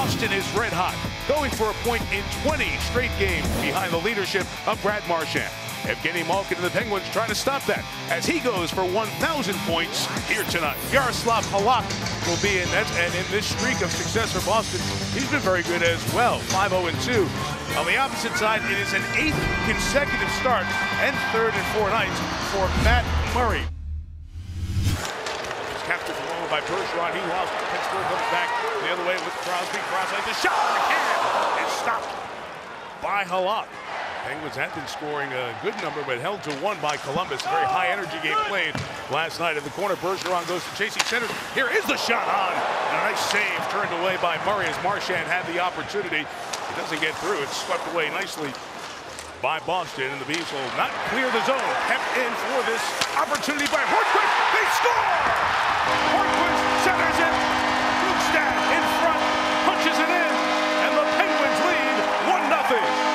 Boston is red hot, going for a point in 20 straight games behind the leadership of Brad Marchand. Evgeny Malkin and the Penguins trying to stop that as he goes for 1,000 points here tonight. Yaroslav Halak will be in that, and in this streak of success for Boston, he's been very good as well, 5-0-2. On the opposite side, it is an 8th consecutive start and 3rd in 4 nights for Matt Murray. He's captured the moment by Bergeron. He lost. Pittsburgh comes back the other way with Crosby. Crosby, the shot, McCann, and stopped by Halak. Penguins had been scoring a good number, but held to 1 by Columbus. A very high-energy game played last night in the corner. Bergeron goes to chase. He centers. Here is the shot on. And a nice save turned away by Murray as Marchand had the opportunity. It doesn't get through. It's swept away nicely by Boston, and the Bees will not clear the zone. Kept in for this opportunity by Hornqvist. They score! Hornqvist centers it. Bjugstad in front, punches it in, and the Penguins lead 1-0.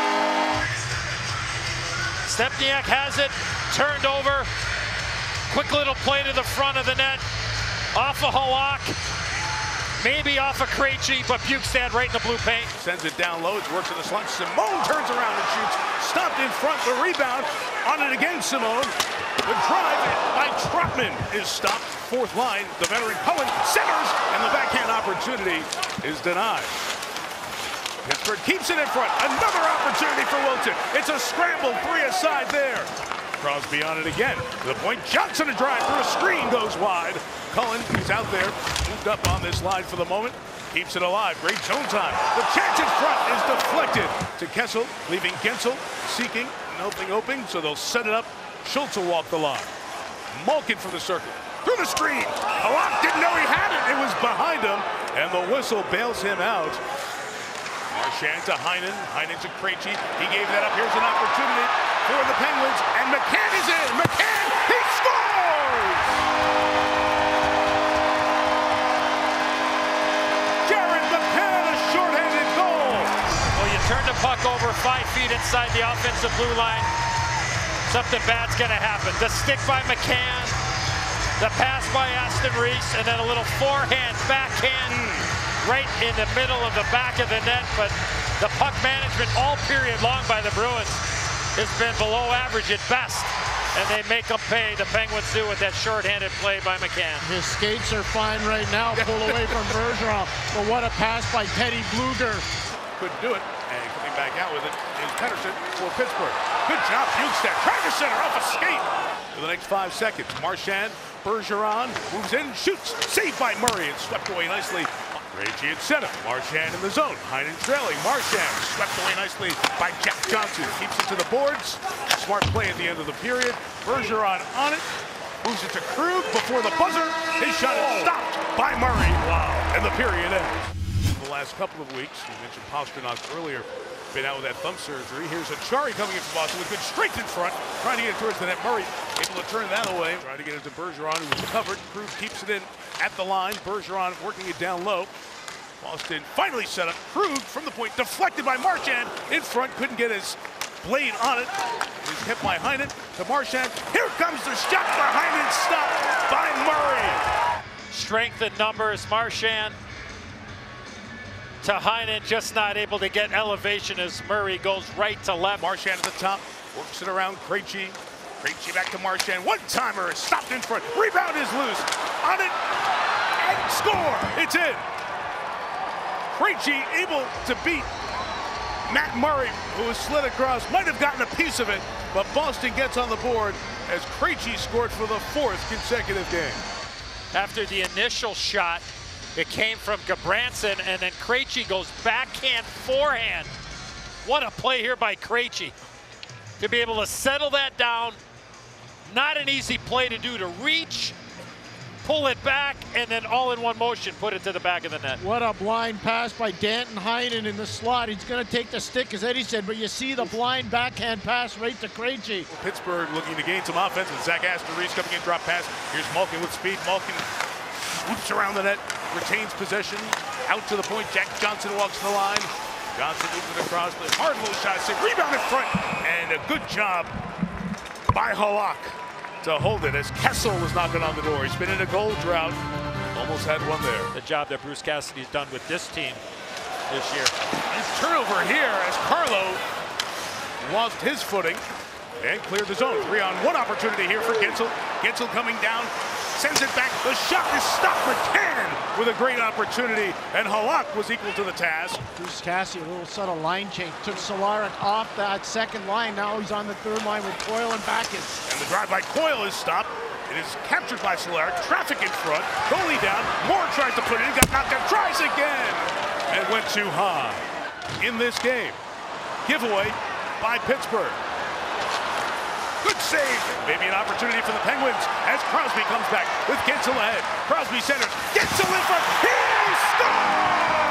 Stepniak has it, turned over. Quick little play to the front of the net. Off of Halak, maybe off of Krejci, but Bjugstad right in the blue paint. Sends it down low, it works in the slot. Simone turns around and shoots. Stopped in front, the rebound. On it again, Simone. The drive by Trotman is stopped. 4th line, the veteran Cohen centers, and the backhand opportunity is denied. Pittsburgh keeps it in front. Another opportunity for Wilton. It's a scramble, 3 aside there. Crosby on it again. To the point, Johnson a drive through a screen, goes wide. Cullen, he's out there, moved up on this line for the moment. Keeps it alive. Great zone time. The chance in front is deflected to Kessel, leaving Gensel seeking nothing open, so they'll set it up. Schultz will walk the line. Malkin from the circle. Through the screen. Halak didn't know he had it. It was behind him, and the whistle bails him out. Marchand to Heinen. Heinen to Krejci. He gave that up. Here's an opportunity for the Penguins, and McCann is in. McCann, he scores! Jared McCann, a shorthanded goal. Well, you turn the puck over 5 feet inside the offensive blue line. Something bad's going to happen. The stick by McCann, the pass by Aston Reese, and then a little forehand, backhand right in the middle of the back of the net. But the puck management all period long by the Bruins has been below average at best. And they make them pay. The Penguins do with that shorthanded play by McCann. His skates are fine right now, pull away from Bergeron. But what a pass by Teddy Bluger. Couldn't do it, and coming back out with it is Pettersson for Pittsburgh. Good job, Bjugstad. Trying to center off a skate. For the next 5 seconds, Marchand, Bergeron moves in, shoots. Saved by Murray and swept away nicely. Krejci at center. Marchand in the zone. Heinen trailing. Marchand swept away nicely by Jack Johnson. Keeps it to the boards. Smart play at the end of the period. Bergeron on it. Moves it to Krug before the buzzer. His shot is stopped by Murray. Wow. And the period ends. The last couple of weeks, we mentioned Pastrnak earlier, been out with that thumb surgery. Here's Acciari coming in from Boston with good strength in front, trying to get towards the net. Murray able to turn that away, trying to get it to Bergeron, who was covered. Krug keeps it in at the line. Bergeron working it down low. Boston finally set up. Krug from the point, deflected by Marchand in front, couldn't get his blade on it. He's kept by Heinen to Marchand. Here comes the shot for Heinen, stopped by Murray. Strength in numbers, Marchand to Heinen, just not able to get elevation as Murray goes right to left. Marchand at the top, works it around Krejci. Krejci back to Marchand. One-timer, stopped in front. Rebound is loose. On it, and score. It's in. Krejci able to beat Matt Murray, who was slid across. Might have gotten a piece of it, but Boston gets on the board as Krejci scored for the 4th consecutive game. After the initial shot, it came from Gabranson, and then Krejci goes backhand, forehand. What a play here by Krejci. To be able to settle that down, not an easy play to do, to reach, pull it back, and then all in one motion, put it to the back of the net. What a blind pass by Danton Heinen in the slot. He's going to take the stick, as Eddie said, but you see the blind backhand pass right to Krejci. Pittsburgh looking to gain some offense, and Zach Aston Reese coming in, drop pass. Here's Malkin with speed. Malkin swoops around the net, retains possession, out to the point. Jack Johnson walks the line. Johnson moves it across, but hard low shot, rebound in front, and a good job by Halak to hold it as Kessel was knocking on the door. He's been in a goal drought, almost had one there. The job that Bruce Cassidy's done with this team this year. Nice turnover here as Carlo lost his footing and cleared the zone. 3-on-1 opportunity here for Gensel. Gensel coming down, sends it back. The shot is stopped. McCann with a great opportunity, and Halak was equal to the task. Bruce Cassidy, a little subtle line change. Took Cehlarik off that second line. Now he's on the third line with Coyle and Backes. And the drive by Coyle is stopped. It is captured by Cehlarik. Traffic in front. Goalie down. Moore tries to put it in. Got knocked down. Tries again. And went too high. In this game, giveaway by Pittsburgh. Good save. Maybe an opportunity for the Penguins as Crosby comes back with Gensel ahead. Crosby centers. Gensel in front. He scores!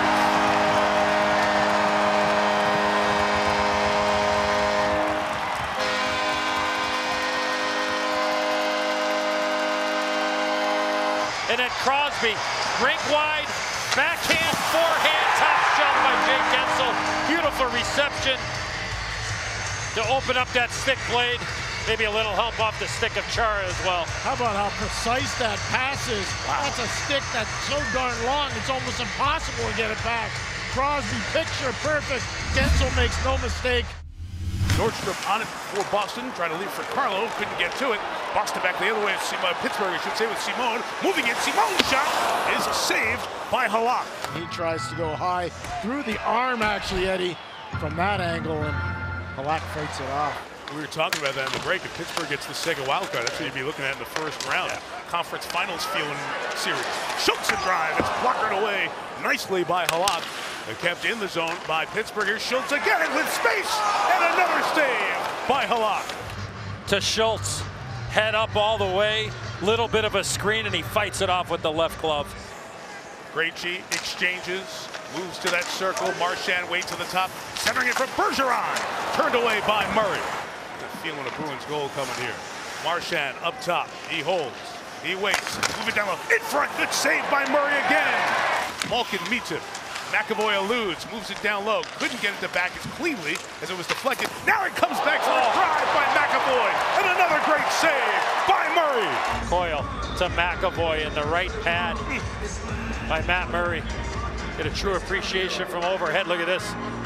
And then Crosby, rink wide, backhand, forehand, top shot by Jake Gensel. Beautiful reception to open up that stick blade. Maybe a little help off the stick of Chara as well. How about how precise that pass is? Wow. That's a stick that's so darn long, it's almost impossible to get it back. Crosby, picture perfect. Gensel makes no mistake. Nordstrom on it for Boston, trying to leave for Carlo, couldn't get to it. Boston back the other way, Pittsburgh, I should say, with Simone. Moving in, Simone's shot is saved by Halak. He tries to go high through the arm, actually, Eddie, from that angle, and Halak fights it off. We were talking about that in the break. If Pittsburgh gets the second wild card, that's what you'd be looking at in the first round. Yeah. Conference Finals feeling series. Schultz and drive, it's blocked away nicely by Halak. Kept in the zone by Pittsburgh. Here's Schultz again with space, and another save by Halak. To Schultz, head up all the way, little bit of a screen, and he fights it off with the left glove. Krejci exchanges, moves to that circle. Marchand waits to the top, centering it from Bergeron. Turned away by Murray. The feeling of Bruins goal coming here. Marchand up top, he holds, he waits, move it down low, in front, good save by Murray again. Malkin meets him. McAvoy eludes, moves it down low, couldn't get it to Backes cleanly as it was deflected. Now it comes back to the drive by McAvoy, and another great save by Murray. Coyle to McAvoy in the right pad by Matt Murray. Get a true appreciation from overhead. Look at this.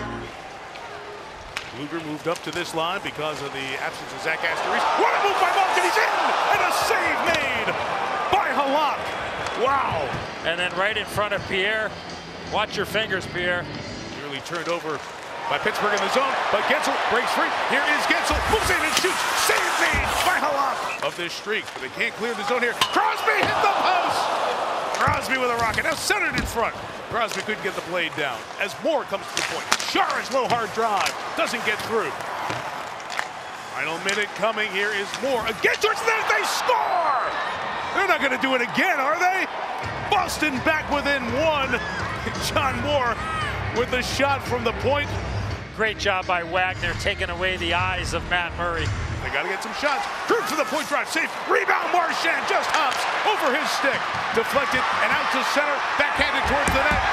Luger moved up to this line because of the absence of Zach Asterisk. What a move by Malkin, he's in! And a save made by Halak. Wow. And then right in front of Pierre. Watch your fingers, Pierre. Nearly turned over by Pittsburgh in the zone, but Gensel breaks free. Here is Gensel, moves in and shoots. Save made by Halak of this streak, but they can't clear the zone here. Crosby hit the post! Crosby with a rocket, now centered in front. Crosby couldn't get the blade down as Moore comes to the point. Chara's low hard drive, doesn't get through. Final minute coming, here is Moore. Again, they score! They're not gonna do it again, are they? Boston back within one. John Moore with the shot from the point. Great job by Wagner taking away the eyes of Matt Murray. They got to get some shots. Cruise to the point drive, safe. Rebound, Marchand just hops over his stick. Deflected and out to center. Backhanded towards the net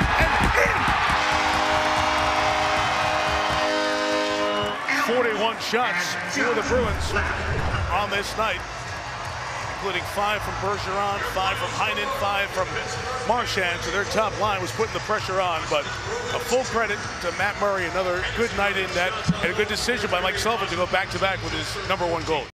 and in. 41 shots for the Bruins on this night, including 5 from Bergeron, 5 from Heinen, 5 from Marchand. So their top line was putting the pressure on, but a full credit to Matt Murray. Another good night in net, and a good decision by Mike Sullivan to go back-to-back with his #1 goal.